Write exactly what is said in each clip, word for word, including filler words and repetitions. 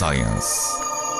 Science.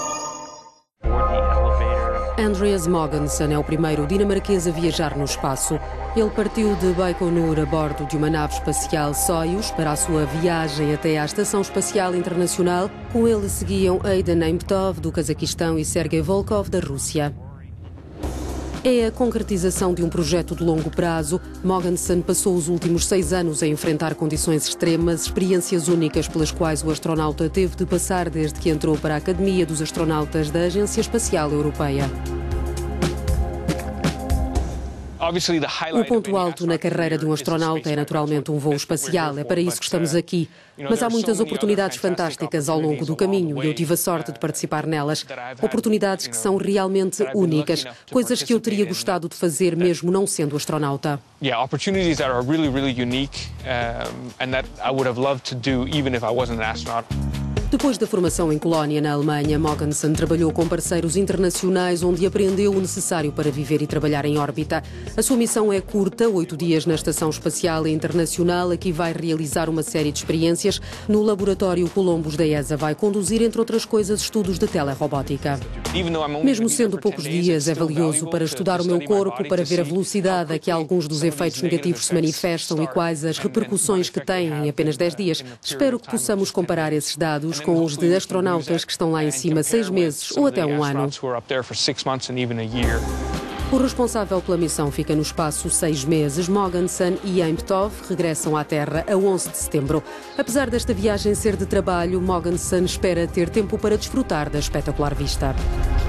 Andreas Mogensen é o primeiro dinamarquês a viajar no espaço. Ele partiu de Baikonur a bordo de uma nave espacial Soyuz para a sua viagem até à Estação Espacial Internacional. Com ele seguiam Aiden Aimbtov, do Cazaquistão, e Sergei Volkov, da Rússia. É a concretização de um projeto de longo prazo. Mogensen passou os últimos seis anos a enfrentar condições extremas, experiências únicas pelas quais o astronauta teve de passar desde que entrou para a Academia dos Astronautas da Agência Espacial Europeia. O ponto alto na carreira de um astronauta é naturalmente um voo espacial, é para isso que estamos aqui. Mas há muitas oportunidades fantásticas ao longo do caminho e eu tive a sorte de participar nelas. Oportunidades que são realmente únicas, coisas que eu teria gostado de fazer mesmo não sendo astronauta. Yeah, opportunities that are really, really unique um, and that I would have loved to do even if I wasn't an astronaut. Depois da formação em Colónia, na Alemanha, Mogensen trabalhou com parceiros internacionais onde aprendeu o necessário para viver e trabalhar em órbita. A sua missão é curta, oito dias na Estação Espacial Internacional. Aqui vai realizar uma série de experiências. No laboratório Columbus da E S A vai conduzir, entre outras coisas, estudos de telerobótica. Mesmo sendo poucos dias, é valioso para estudar o meu corpo, para ver a velocidade a que alguns dos efeitos negativos se manifestam e quais as repercussões que têm em apenas dez dias. Espero que possamos comparar esses dados com os de astronautas que estão lá em cima seis meses ou até um ano. O responsável pela missão fica no espaço seis meses. Mogensen e Aimbtov regressam à Terra a onze de setembro. Apesar desta viagem ser de trabalho, Mogensen espera ter tempo para desfrutar da espetacular vista.